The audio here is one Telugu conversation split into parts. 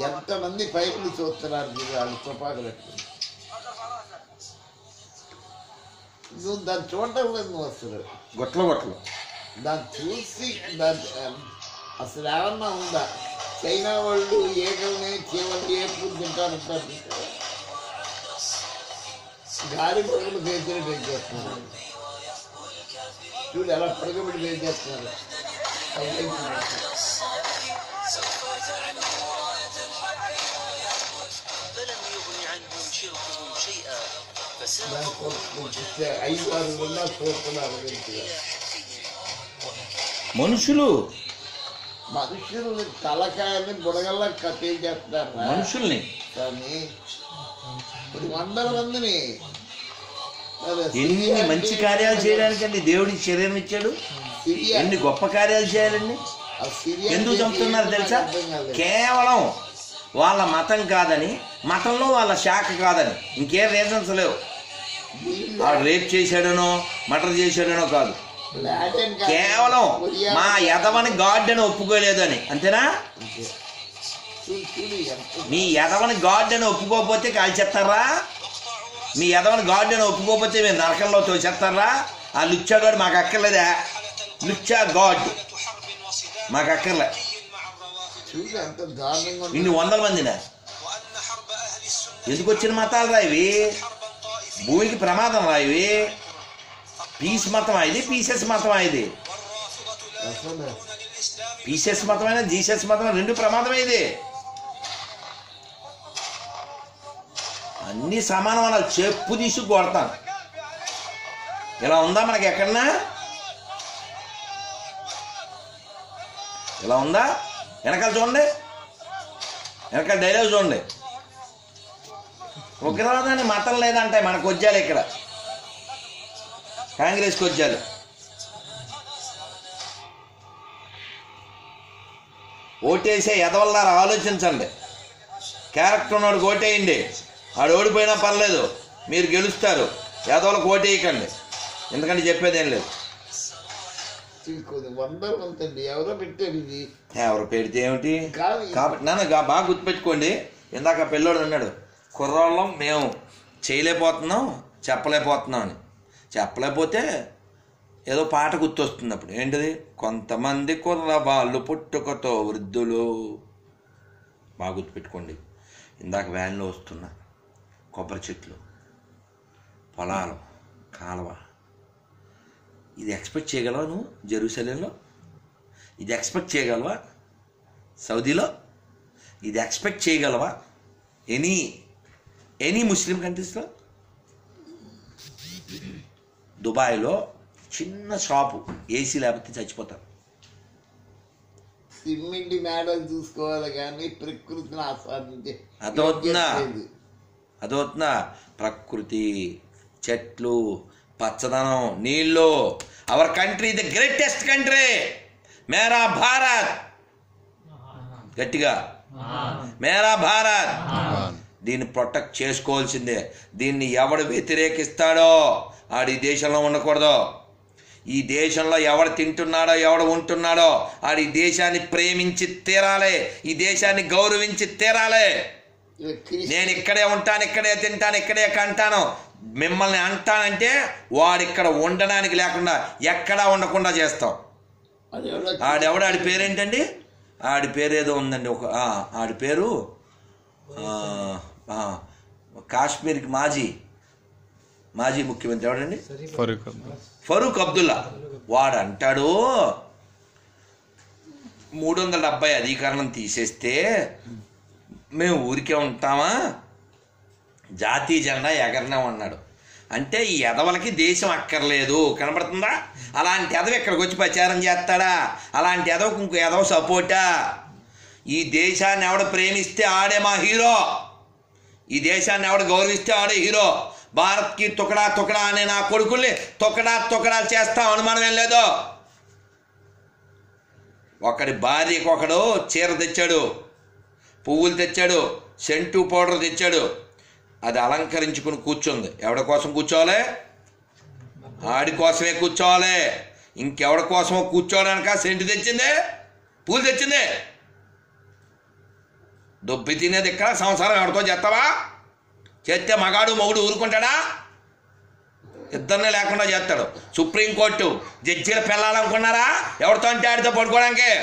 ఎంతమంది పైపులు చూస్తున్నారు వాళ్ళు తుపాకులు పెట్టుకుని. నువ్వు దాన్ని చూడటం లేదు, నువ్వు అసలు గొట్టలు దాన్ని చూసి దాన్ని అసలు ఏమన్నా ఉందా? చైనా వాళ్ళు ఏకల్ని చీవల్ని ఏపులు తింటారంటారు, గాలి పరుగులు పేదలు పెంచేస్తున్నారు. చూడు ఎలా పడగబడి పెంచేస్తున్నారు. ఐదు ఆరు ఉన్నా చూస్తున్నారు. మనుషులు మనుషుల్ని తలకాయని బుడగల్లా కట్టేసేస్తున్నారు మనుషుల్ని. కానీ ఇప్పుడు వందల మందిని ఎన్ని మంచి కార్యాలు చేయడానికండి దేవుడికి శరీరం ఇచ్చాడు. ఎన్ని గొప్ప కార్యాలు చేయాలండి. ఎందుకు చంపుతున్నారు తెలుసా? కేవలం వాళ్ళ మతం కాదని, మతంలో వాళ్ళ శాఖ కాదని, ఇంకేం రీజన్స్ లేవు. వాడు రేప్ చేశాడనో మర్డర్ చేశాడనో కాదు, కేవలం మా యదవని గాడ్ అని ఒప్పుకోలేదని. అంతేనా? మీ యదవని గాడ్ అని ఒప్పుకోకపోతే కాల్చేస్తారా? మీ యదవని గాడ్ అని ఒప్పుకోకపోతే మీరు నరకంలో తోచేస్తారా? ఆ లుచ్చా గాడ్ మాకు అక్కర్లేదా? లుచ్చా గాడ్ మాకు అక్కర్లే. ఇన్ని వందల మందినా? ఎందుకు వచ్చిన మతాలు రా ఇవి? భూమికి ప్రమాదం రా ఇవి. పీస్ మతం ఇది, పీసెస్ మతం ఇది. పీసెస్ మతమైన జీసస్ మతం రెండు ప్రమాదమే ఇది. అన్ని సమానం అనాలి. చెప్పు తీసి కొడతాను. ఇలా ఉందా మనకి ఎక్కడన్నా? ఇలా ఉందా? వెనకాల చూడండి, వెనకాల డైలాగ్ చూడండి. ఉగ్రవాదాన్ని మతం లేదంటే మనకు వచ్చాలి. ఇక్కడ కాంగ్రెస్కి వచ్చారు. ఓటేసే ఎదవల్లారా ఆలోచించండి. క్యారెక్టర్ ఉన్నవాడికి ఓటేయండి. ఆడు ఓడిపోయినా పర్లేదు, మీరు గెలుస్తారు. ఎదవలకు ఓటేయకండి, ఎందుకంటే చెప్పేదేం లేదు. ఎవరో పెట్టారు ఇది. ఎవరు పెడితే ఏమిటి? కాబట్టి నన్ను బాగా గుర్తుపెట్టుకోండి. ఇందాక పిల్లోడు అన్నాడు, కుర్రాళ్ళం మేము చేయలేకపోతున్నాం, చెప్పలేకపోతున్నాం అని. చెప్పలేకపోతే ఏదో పాట గుర్తొస్తుంది. అప్పుడు ఏంటిది? కొంతమంది కుర్రవాళ్ళు పుట్టుకతో వృద్ధులు. బాగా గుర్తుపెట్టుకోండి. ఇందాక వ్యాన్లో వస్తున్నా, కొబ్బరి చెట్లు, పొలాలు, కాలువ. ఇది ఎక్స్పెక్ట్ చేయగలవా నువ్వు? జెరూసలేంలో ఇది ఎక్స్పెక్ట్ చేయగలవా? సౌదీలో ఇది ఎక్స్పెక్ట్ చేయగలవా? ఎనీ ముస్లిం కంట్రీస్లో? దుబాయ్లో చిన్న షాపు, ఏసీ లేకపోతే చచ్చిపోతారు. సిమెంట్ మేడలు చూసుకోవాలి కానీ ప్రకృతిని ఆస్వాదించే అదవుతుందా? ప్రకృతి, చెట్లు, పచ్చదనం, నీళ్ళు. Our country the greatest country. మేరా భారత్. గట్టిగా మేరా భారత్. దీన్ని ప్రొటెక్ట్ చేసుకోవాల్సిందే. దీన్ని ఎవడు వ్యతిరేకిస్తాడో ఆడు ఈ దేశంలో ఉండకూడదు. ఈ దేశంలో ఎవడు తింటున్నాడో ఎవడు ఉంటున్నాడో ఆడు ఈ దేశాన్ని ప్రేమించి తీరాలి, ఈ దేశాన్ని గౌరవించి తీరాలి. నేను ఇక్కడే ఉంటాను, ఇక్కడే తింటాను, ఇక్కడే కంటాను, మిమ్మల్ని అంటానంటే వాడు ఇక్కడ ఉండడానికి లేకుండా ఎక్కడా ఉండకుండా చేస్తాం. ఆడెవడు? ఆడి పేరేంటండి? ఆడి పేరు ఏదో ఉందండి. ఆడి పేరు కాశ్మీర్కి మాజీ ముఖ్యమంత్రి ఎవడండి? ఫరూక్ అబ్దుల్లా. వాడు అంటాడు 370 అధికారం తీసేస్తే మేము ఊరికే ఉంటామా, జాతీయ జెండా ఎగరనాం అన్నాడు. అంటే ఈ ఎదవలకి దేశం అక్కర్లేదు. కనబడుతుందా? అలాంటి ఎదవ ఇక్కడికి వచ్చి ప్రచారం చేస్తాడా? అలాంటి ఎదవకు ఇంకో ఎదవ సపోర్టా? ఈ దేశాన్ని ఎవడు ప్రేమిస్తే ఆడే మా హీరో. ఈ దేశాన్ని ఎవడు గౌరవిస్తే ఆడే హీరో. భారత్కి తుకడా అనే నా కొడుకుల్ని తొకడాలు చేస్తాం, అనుమానం ఏం లేదు. ఒకడి భార్యకి ఒకడు చీర తెచ్చాడు, పువ్వులు తెచ్చాడు, సెంటు పౌడర్ తెచ్చాడు. అది అలంకరించుకుని కూర్చుంది. ఎవడి కోసం కూర్చోవాలి? ఆడి కోసమే కూర్చోవాలి. ఇంకెవడి కోసమో కూర్చోవడానిక సెంటు తెచ్చిందే, పూలు తెచ్చిందే. దొబ్బి తినేది ఇక్కడ, సంసారం ఎవరితో చేస్తావా? చేస్తే మగాడు మొగుడు ఊరుకుంటాడా? ఇద్దరిని లేకుండా చేస్తాడు. సుప్రీంకోర్టు జడ్జీలు పిల్లాలనుకున్నారా? ఎవరితో అంటే ఆడితో పడుకోవడానికి.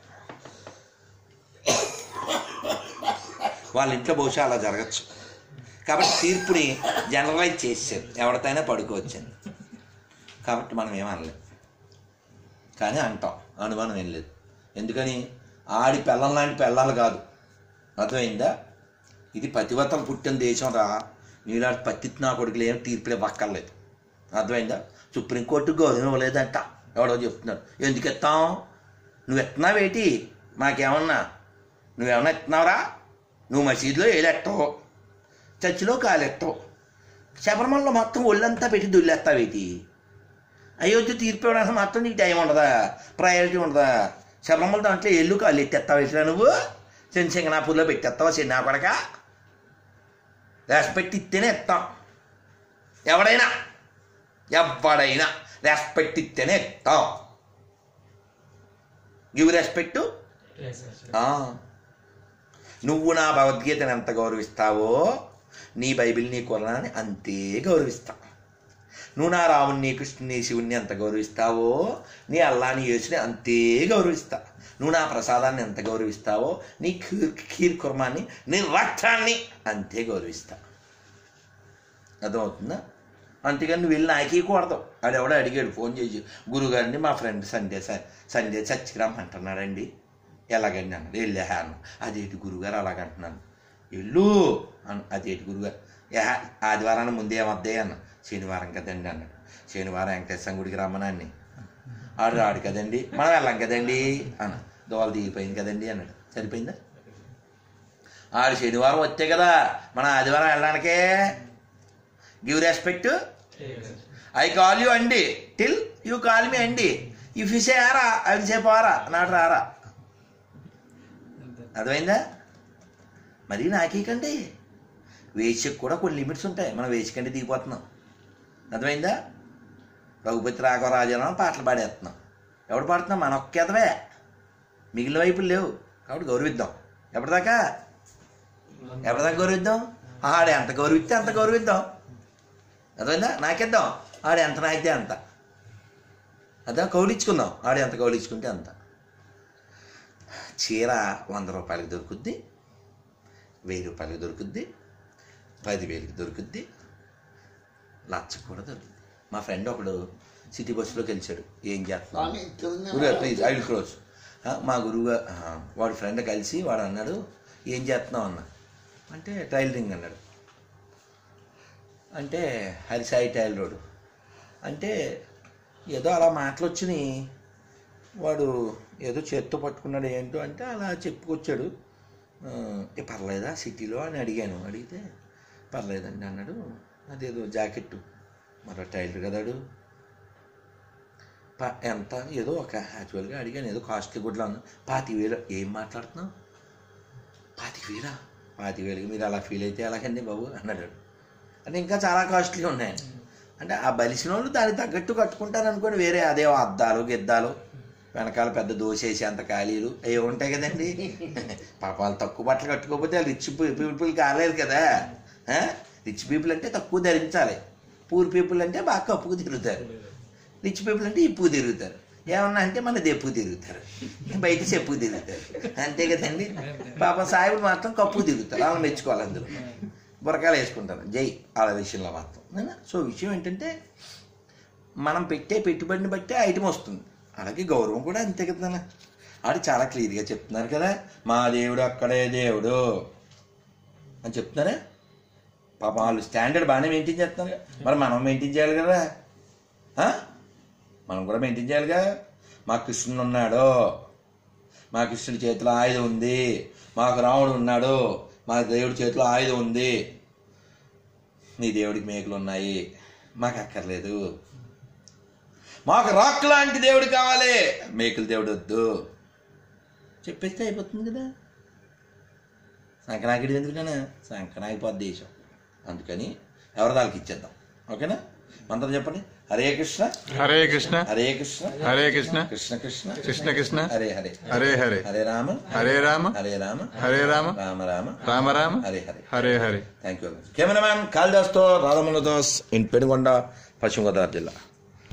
వాళ్ళ ఇంట్లో బహుశా అలా జరగచ్చు. కాబట్టి తీర్పుని జనరలైజ్ చేసారు, ఎవరితోనే పడుకోవచ్చని. కాబట్టి మనం ఏమనలేదు, కానీ అంటాం, అనుమానం ఏం లేదు. ఎందుకని? ఆడి పెళ్ళం లాంటి పెళ్ళాలు కాదు. అర్థమైందా? ఇది పతివ్రతం పుట్టిన దేశం రా. నీలాంటి పత్తిత్నా కొడుకులు ఏం తీర్పులే పక్కర్లేదు. అర్థమైందా? సుప్రీంకోర్టు గౌరవం ఇవ్వలేదంట, ఎవడో చెప్తున్నారు. ఎందుకు ఎత్తాం? నువ్వు ఎత్తున్నావేటి? మాకేమన్నా నువ్వేమన్నా ఎత్తున్నావురా? నువ్వు మసీదులో ఏలెట్టవు, చర్చిలో కాలెట్టవు, శబరిమలలో మొత్తం ఒళ్ళంతా పెట్టి దుల్లేస్తావేటి? అయోధ్య తీర్పు ఇవ్వడానికి మాత్రం నీకు టైం ఉండదా? ప్రయారిటీ ఉండదా? శబరిమల దాంట్లో ఎల్లు కాళ్ళు ఎత్తేస్తావు ఇట్లా నువ్వు? సింగనాపూర్లో పెట్టేస్తావా చిన్న కొడక? రెస్పెక్ట్ ఇస్తేనే ఇస్తాం. ఎవడైనా రెస్పెక్ట్ ఇస్తేనే ఇస్తాం. Give respect. నువ్వు నా భగవద్గీతను ఎంత గౌరవిస్తావో నీ బైబిల్, నీ ఖురాన్ని అంతే గౌరవిస్తా. నువ్వు నా రాముని, కృష్ణుని, శివుణ్ణి ఎంత గౌరవిస్తావో నీ అల్లాని, యేసుని అంతే గౌరవిస్తా. నువ్వు నా ప్రసాదాన్ని ఎంత గౌరవిస్తావో నీ ఖీర్ కుర్మాన్ని, నీ రక్తాన్ని అంతే గౌరవిస్తా. అర్థమవుతుందా? అంతేగాని నువ్వు వెళ్ళి నాకేకూడదు. ఆడెవడో అడిగాడు ఫోన్ చేసి, గురుగారిని మా ఫ్రెండ్ సండే చర్చికి రమ్మంటున్నాడండి, ఎలాగండి అన్నాడు. వెళ్ళా అన్న. అదేంటి గురుగారు అలాగంటున్నాను? వెళ్ళు అన్న. అదేంటి గురుగారు? ఆదివారాన్ని ముందే ఏమద్దాయి అన్న. శనివారం కదండి అన్నాడు. శనివారం వెంకటేశ్వర గుడికి రమ్మనాన్ని. ఆడు రాడు కదండి, మనం వెళ్ళాం కదండి అన్న. దోవలు దిగిపోయింది కదండి అన్నాడు. సరిపోయిందా? ఆడు శనివారం వస్తే కదా మన ఆదివారం వెళ్ళడానికే. Give respect. I call you అండి టిల్ యూ కాల్ మీ అండి. ఇఫ్ యూ సే ఆరా ఐ విల్ సే పోరా, నాట్ రారా. అర్థమైందా? మరి నాకేకండి వేసికి కూడా కొన్ని లిమిట్స్ ఉంటాయి. మనం వేసికంటే దిగిపోతున్నాం. అర్థమైందా? రఘుపతి రాఘవరాజనం పాటలు పాడేస్తున్నాం. ఎవడు పాడుతున్నాం? మన ఒక్కేతవే, మిగిలిన వైపులు లేవు. కాబట్టి గౌరవిద్దాం. ఎప్పటిదాకా గౌరవిద్దాం? ఆడే ఎంత గౌరవిస్తే అంత గౌరవిద్దాం. అర్థమైందా? నాకేద్దాం, ఆడే ఎంత నాకితే అంత. అదే కౌలించుకుందాం, ఆడే ఎంత కౌలించుకుంటే అంత. చీర 100 రూపాయలకి దొరుకుద్ది, 1000 రూపాయలకి దొరుకుద్ది, 10,000కి దొరుకుద్ది, 1,00,000 కూడా దొరుకుద్ది. మా ఫ్రెండ్ ఒకడు సిటీ బస్సులోకి వెళ్ళాడు. ఏం చేస్తున్నాడు? గురుగారు ప్లీజ్ ఐ విల్ క్లోజ్. మా గురువుగా వాడి ఫ్రెండ్ కలిసి వాడు అన్నాడు, ఏం చేస్తున్నావు అన్న. అంటే టైలరింగ్ అన్నాడు. అంటే హరిసాయి టైలరోడు. అంటే ఏదో అలా మాటలు వచ్చినాయి. వాడు ఏదో చేత్తో పట్టుకున్నాడు. ఏంటో అంటే అలా చెప్పుకొచ్చాడు. పర్లేదా సిటీలో అని అడిగాను. అడిగితే పర్లేదండి అన్నాడు. అదేదో జాకెట్టు, మరో టైలర్ కదాడు. ఎంత ఏదో ఒక యాక్చువల్గా అడిగాను, ఏదో కాస్ట్లీ గుడ్లా ఉంది. 25,000. ఏం మాట్లాడుతున్నావు? 25,000? 25,000కి మీరు అలా ఫీల్ అయితే ఎలాగండి బాబు అన్నాడు. అంటే ఇంకా చాలా కాస్ట్లీ ఉన్నాయి. అంటే ఆ బలిసిన వాళ్ళు దానికి తగ్గట్టు కట్టుకుంటారు అనుకోండి. వేరే అదే అద్దాలు గిద్దాలు, వెనకాల పెద్ద దోశ వేసి అంత ఖాళీలు అవి ఉంటాయి కదండి. పాపాలు తక్కువ బట్టలు కట్టుకోకపోతే రిచ్ పీపుల్ కాలేదు కదా. రిచ్ పీపుల్ అంటే తక్కువ ధరించాలి, పూర్ పీపుల్ అంటే బాగా కప్పుకు తిరుగుతారు, రిచ్ పీపుల్ అంటే ఇప్పుకు తిరుగుతారు, ఏమన్నా అంటే మన దెప్పుకు తిరుగుతారు, బయట చెప్పుకు తిరుగుతారు. అంతే కదండి. పాపం సాయిబులు మాత్రం కప్పుకు తిరుగుతారు. వాళ్ళని మెచ్చుకోవాలి. అందులో బురకాలు వేసుకుంటారు. జై వాళ్ళ విషయంలో మాత్రం. సో విషయం ఏంటంటే మనం పెట్టే పెట్టుబడిని బట్టే ఐటమ్ వస్తుంది. అలాగే గౌరవం కూడా అంతే కదా. ఆడు చాలా క్లియర్గా చెప్తున్నారు కదా, మా దేవుడు అక్కడే దేవుడు అని చెప్తున్నారా. పాపం వాళ్ళు స్టాండర్డ్ బాగానే మెయింటైన్ చేస్తున్నారు. మరి మనం మెయింటైన్ చేయాలి కదా, మనం కూడా మెయింటైన్ చేయాలిగా. మా కృష్ణుడు ఉన్నాడు, మా కృష్ణుడి చేతిలో ఆయుధం ఉంది, మాకు రాముడు ఉన్నాడు, మా దేవుడి చేతిలో ఆయుధం ఉంది, మీ దేవుడికి మేకలు ఉన్నాయి, మాకు అక్కర్లేదు, మాకు రాక్ లాంటి దేవుడు కావాలి, మేకల దేవుడు వద్దు చెప్పేస్తే అయిపోతుంది కదా. సంకనాకిడి ఎందుకన్నా సంకనాగిపోద్ది దేశం. అందుకని ఎవరి దానికి ఇచ్చేద్దాం. ఓకేనా? మంత్రం చెప్పండి. Hare Krishna Hare Krishna Hare Krishna Hare Krishna Krishna Krishna Krishna Krishna Hare Hare Hare Hare Hare Rama Hare Rama Hare Rama Hare Rama Rama Rama Rama Rama Hare Hare Hare Hare. Thank you. Cameraman కాళిదాస్తో రాధమోహన్ దాస్ ఇన్ పెనుగొండ, పశ్చిమ గోదావరి జిల్లా.